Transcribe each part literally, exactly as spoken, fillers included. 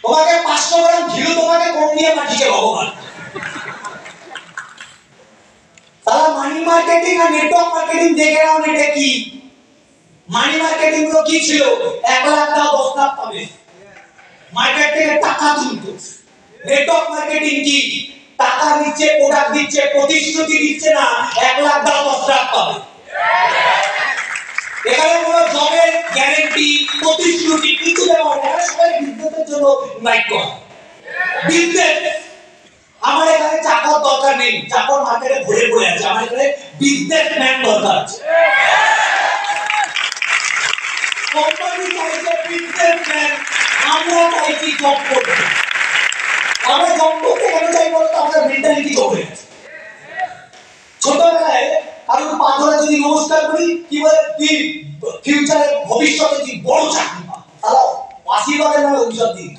তোমাকে পাঁচশো গ্রাম ঘিলু তোমাকে কম দিয়ে পাঠিয়েছে ভগবান। তারা মানি মার্কেটিং আর নেটওয়ার্ক মার্কেটিং দেখে নাও এটা কি। মানি মার্কেটিং গুলো কি ছিল? এক লাখ দাও দশ লাখ পাবে, মার্কেট থেকে টাকা তুলতো। নেটওয়ার্ক মার্কেটিং কি? টাকা দিচ্ছে, প্রোডাক্ট দিচ্ছে, প্রতিশ্রুতি দিচ্ছে না, এক লাখ দাও দশ লাখ পাবে। এখানে কোনো জবের গ্যারান্টি প্রতিশ্রুতি কিছু দেওয়া হয় না, সবাই বিজনেসের জন্য লাইক করে। বিজনেস আমার এখানে চাকর দরকার নেই, চাকর মার্কেটে ঘুরে ঘুরে আছে, আমার এখানে বিজনেসম্যান দরকার আছে। কোম্পানি চাইছে বিজনেসম্যান, আমরা চাইছি জব করতে। আমরা জব করতে কেন চাই বলতো? আমাদের মেন্টালিটি জব হয়ে গেছে। ছোটবেলায় আর পা ধরে যদি নমস্কার করি কি বলে, তুই ফিউচারে ভবিষ্যতে তুই বড় চাকরি পা, তাহলে আশীর্বাদের নামে অভিশাপ দিই।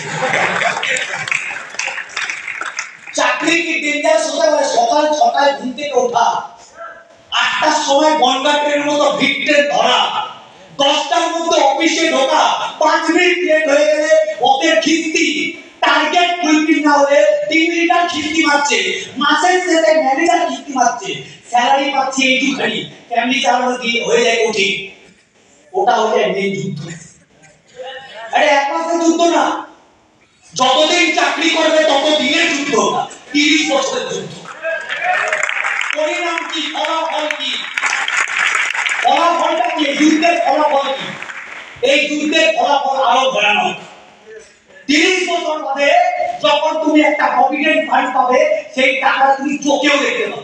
চাকরি কি ডেঞ্জারাস হতে পারে? সকাল ছটায় ঘুম থেকে ওঠা, আটটার সময় বনগা ট্রেনের মতো ভিড় ট্রেন ধরা, দশটার মধ্যে অফিসে ঢোকা, পাঁচ মিনিট লেট হয়ে গেলে অফের খিস্তি, টার্গেট ফুলফিল না হলে টিম লিডার খিস্তি মারছে, মাসের শেষে ম্যানেজার খিস্তি মারছে, স্যালারি পাচ্ছি এইটুখানি, ফ্যামিলি চালানো দিয়ে হয়ে যায় কঠিন। ওটা হয়ে যায় মেন যুদ্ধ। আরে এক মাসের যুদ্ধ না, যতদিন চাকরি করবে ততদিনের যুদ্ধ না, তিরিশ বছরের যুদ্ধ। পরিণাম কি? ফলাফল কি? ফলাফলটা কি? যুদ্ধের ফলাফল কি? এই যুদ্ধের ফলাফল আরো ভয়ানক। তিরিশ বছর বাদে যখন তুমি একটা প্রভিডেন্ট ফান্ড পাবে, সেই টাকা তুমি চোখেও দেখতে পাবে।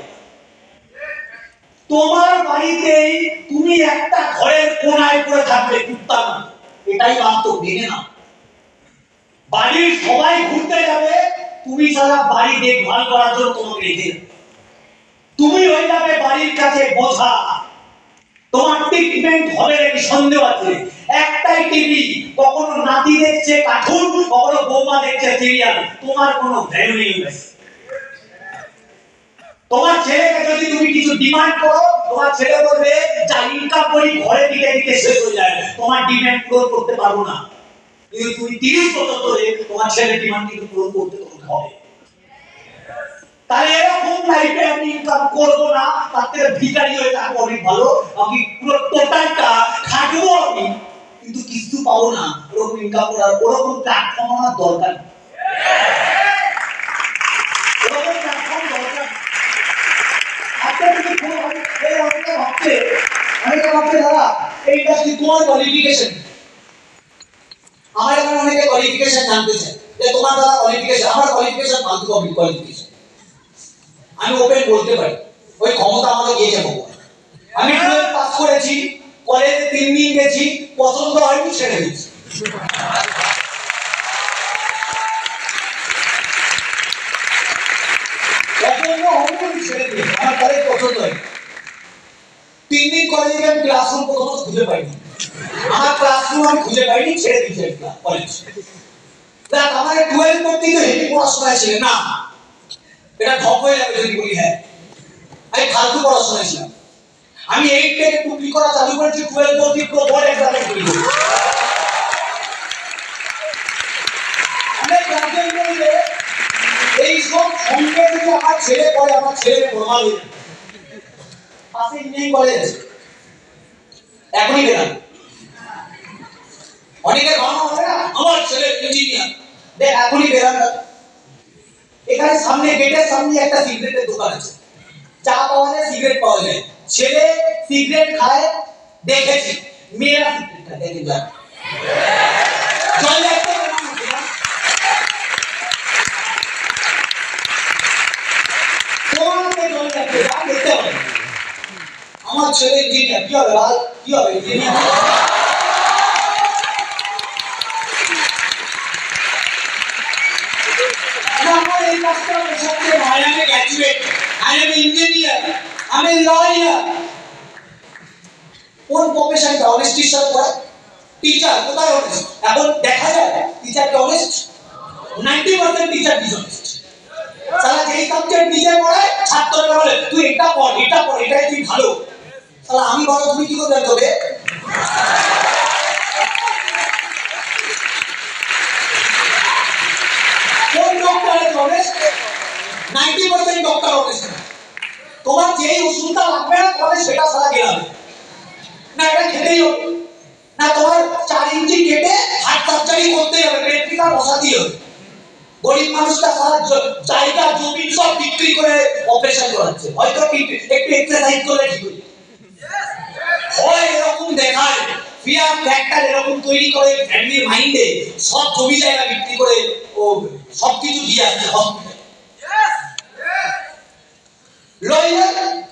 তোমার বাড়িতেই তুমি একটা ঘরের কোনায় পড়ে থাকবে কুত্তা না, এটাই বাস্তব, মেনে নাও। বাড়ির সবাই ঘুরতে যাবে, তুমি সারা বাড়ি দেখভাল করার জন্য তোমাকে রেখে, তুমি হয়ে যাবে বাড়ির কাছে বোঝা। তোমার ট্রিটমেন্ট হবে নাকি সন্দেহ আছে। একটাই টিভি, কখনো নাতি দেখছে কার্টুন, কখনো বৌমা দেখছে সিরিয়াল, তোমার কোনো ভ্যালু নেই। তোমার ছেলেকে যদি তুমি কিছু ডিমান্ড করো, তোমার ছেলে বলবে যা ইনকাম করি ঘরে দিকে দিকে শেষ হয়ে যায়, তোমার ডিমান্ড পূরণ করতে পারবো না। কিন্তু তুমি তিরিশ বছর ধরে তোমার ছেলের ডিমান্ড কিন্তু পূরণ করতে তোমাকে হবে। তাহলে এরকম লাইফে আমি ইনকাম করবো না, তার থেকে ভিখারি হয়ে থাকবো অনেক ভালো। আমি পুরো টোটালটা খাটবো আমি, কিন্তু কিছু পাবো না, ওরকম ইনকাম করার ওরকম প্ল্যাটফর্ম আমার দরকার। ওরকম প্ল্যাটফর্ম দরকার। আজকে তুমি কোনো এই অনেকে ভাবছে, অনেকে ভাবছে দাদা এই ইন্ডাস্ট্রি তোমার কোয়ালিফিকেশন। আমার এখানে অনেকে কোয়ালিফিকেশন জানতে চায় যে তোমার দাদা কোয়ালিফিকেশন, আমার কোয়ালিফিকেশন ফালতু কোয়ালিফিকেশন। আমি ওপেন বলতে পারি, ওই ক্ষমতা আমাকে দিয়েছে ভগবান। আমি টুয়েলভ পাস করেছি, কলেজে তিন দিন গেছি, পছন্দ হয়নি ছেড়ে দিয়েছি। পছন্দ হয়নি ছেড়ে দিয়েছি, আমার কলেজ পছন্দ হয়নি। তিন দিন কলেজে আমি ক্লাসরুম প্রথমত খুঁজে পাইনি, আমার ক্লাসরুম আমি খুঁজে পাইনি, ছেড়ে দিয়েছি কলেজ। দেখ আমার টুয়েলভ পড়তেই তো হেভি পড়াশোনা ছিল না, এটা ঢপ হয়ে যাবে যদি বলি হ্যাঁ আমি ফালতু পড়াশোনা ছিলাম। আমি এইট থেকে টুকলি করা চালু করেছি, টুয়েলভ অবধি পুরো বোর্ড এক্সামে টুকলি করি। অনেক গার্জেন বলবে এই সব সঙ্গে যদি আমার ছেলে পড়ে, আমার ছেলে নরমাল হয়ে যাবে। পাশে ইঞ্জিনিয়ারিং কলেজ এখনই বেরান, অনেকে ভাবনা হবে না আমার ছেলে ইঞ্জিনিয়ার, দেখ এখনই বেরান। এখানে সামনে গেটের সামনে একটা সিগারেটের দোকান আছে, চা পাওয়া যায়, সিগারেট পাওয়া যায়। ছেলে সিগারেট খায় দেখেছি, মেয়েরা সিগারেট খায় দেখে যায়। জল দেখতে দেখতে হবে আমার ছেলে ইঞ্জিনিয়ার, কি হবে ভাই, কি হবে ইঞ্জিনিয়ার। এই কাজটা সবচেয়ে ভাই, আমি গ্র্যাজুয়েট, আমি ইঞ্জিনিয়ার, আমি লয়ার। কোন প্রফেশনটা অনেস্টির সাথে করে? টিচার কোথায় অনেস্ট? এখন দেখা যায় টিচারকে honest, ninety percent teacher dishonest. সালা যেই সাবজেক্ট নিজে পড়ায় ছাত্ররা বলে তুই এটা পড়, এটা পড়, এটাই তুই ভালো। সালা আমি বলো তুমি কি করে জানবে? Ninety percent doctor honest. তোমার যেই ওষুধটা লাগবে না তোমাদের সেটা সারা গেলাবে না, এটা খেতেই হবে না, তোমার চার ইঞ্চি কেটে হার্ট সার্জারি করতেই হবে, পেট্রিকা বসাতেই হবে। গরিব মানুষটা সারা জায়গা জমি সব বিক্রি করে অপারেশন করাচ্ছে, হয়তো একটু এক্সারসাইজ করলে ঠিক হয়ে হয়। এরকম দেখায় ফিয়ার ফ্যাক্টর এরকম তৈরি করে ফ্যামিলির মাইন্ডে, সব জমি জায়গা বিক্রি করে ও সবকিছু দিয়ে আসছে হসপিটালে। লয়ার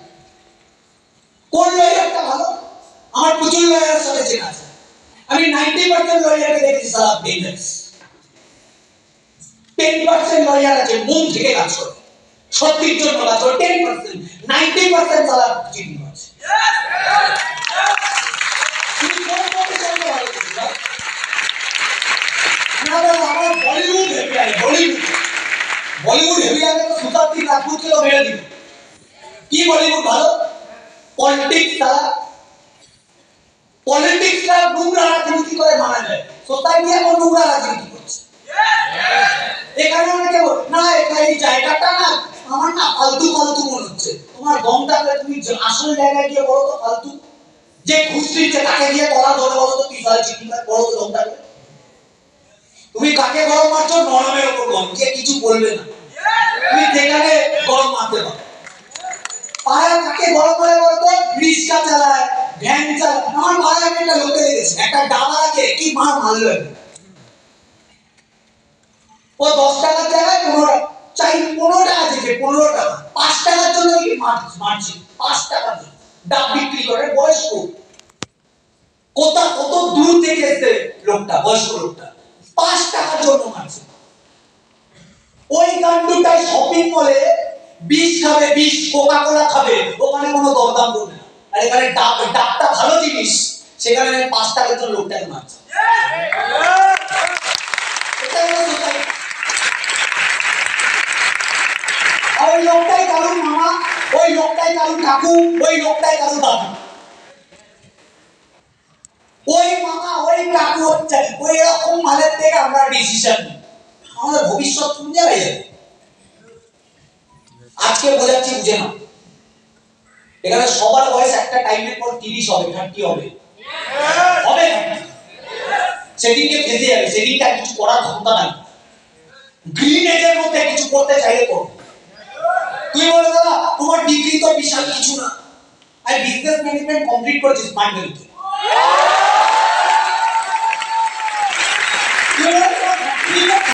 কোন লয়ারটা ভালো? আমার প্রচুর লয়ারের সাথে চেনা আছে, আমি নাইনটি পার্সেন্ট লয়ারকে দেখেছি সারা ডেঞ্জারাস, টেন পার্সেন্ট লয়ার আছে মন থেকে কাজ করে, সত্যির জন্য কাজ করে, টেন পার্সেন্ট, নাইনটি পার্সেন্ট সারা চিনি আছে। তুমি কোন প্রফেশনকে ভালো করছো? আমার বলিউড হেভি লাগে, বলিউড বলিউড হেভি লাগে তো সুতার দিন রাজপুতকে তো মেরে দিবে। কি বলিউড ভালো? পলিটিক্স তারা পলিটিক্সটা নোংরা রাজনীতি করে মানা যায়, সোসাইটি এখন নোংরা রাজনীতি করছে। এখানে অনেকে না এই জায়গাটা না আমার না ফালতু ফালতু মনে হচ্ছে, তোমার দমটাকে তুমি আসল জায়গায় গিয়ে বলো তো ফালতু, যে ঘুষ দিচ্ছে তাকে গিয়ে বলা ধরে বলো তো কি ফালতু কি বলো তো দমটাকে। তুমি কাকে গরম মারছো? নরমের উপর গরম, কে কিছু বলবে না, তুমি যেখানে গরম মারতে পারো। পাড়া কাকে গরম করে বলতো? রিক্সা চালায়, ভ্যান চালায়। আমার পাড়ায় আমি একটা লোকে দেখেছি, একটা ডাবা রাখে, কি মার মারলো, ও দশ টাকার জায়গায় পনেরো চাই পনেরো টাকা থেকে পনেরো টাকা পাঁচ টাকার জন্য কি মারছে, পাঁচ টাকার জন্য ডাব বিক্রি করে। বয়স্ক কোথা কত দূর থেকে এসে লোকটা, বয়স্ক লোকটা পাঁচ টাকার জন্য মারছে। ওই গান্ডুটাই শপিং মলে বিষ খাবে, বিষ কোকা কোলা খাবে, ওখানে কোনো দরদাম করবে না। আর এখানে ডাব, ডাবটা ভালো জিনিস, সেখানে পাঁচ টাকার জন্য লোকটাকে মারছে। ওই লোকটাই কারুর মামা, ওই লোকটাই কারুর কাকু, ওই লোকটাই কারুর দাদু। ওই মামা ওই কাকু হচ্ছে ওই রকম মালের থেকে আমরা ডিসিশন নিই, আমাদের ভবিষ্যৎ কোন জায়গায় যাবে? আজকে বোঝাচ্ছি, বুঝে না। এখানে সবার বয়স একটা টাইমের পর তিরিশ হবে, থার্টি হবে, হবে সেদিনকে ফেসে যাবে, সেদিনকে আর কিছু করার ক্ষমতা নাই। গ্রিন এজের মধ্যে কিছু করতে চাইলে করো। তুই বলে দাদা তোমার ডিগ্রি তো বিশাল কিছু না, আমি বিজনেস ম্যানেজমেন্ট কমপ্লিট করেছি স্মার্ট ভ্যালিতে।